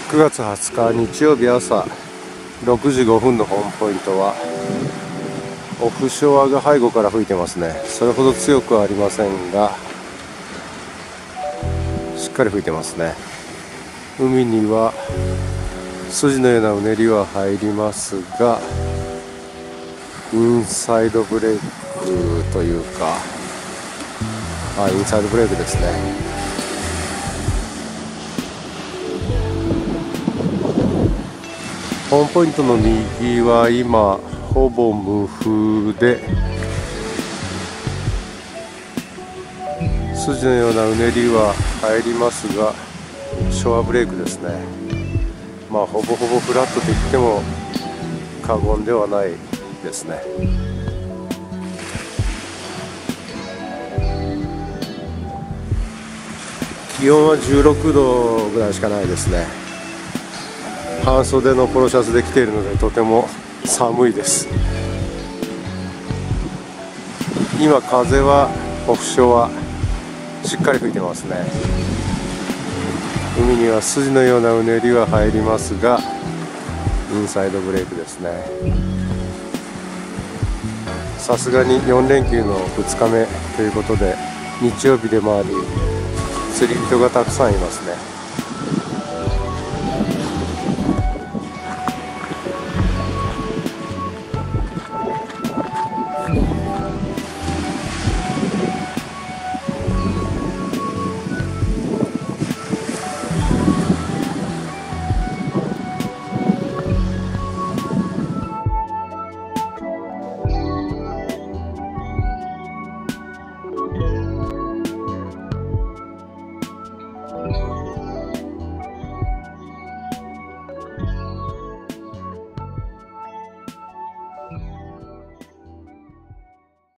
9月20日日曜日朝6時5分のホームポイントはオフショアが背後から吹いてますね。それほど強くはありませんがしっかり吹いてますね。海には筋のようなうねりは入りますが、インサイドブレークというか、インサイドブレークですね。ホームポイントの右は今ほぼ無風で、筋のようなうねりは入りますがショアブレークですね。ほぼほぼフラットと言っても過言ではないですね。気温は16度ぐらいしかないですね。半袖のポロシャツで来ているのでとても寒いです。今風はオフショアしっかり吹いてますね。海には筋のようなうねりは入りますがインサイドブレークですね。さすがに4連休の2日目ということで日曜日でもあり釣り人がたくさんいますね。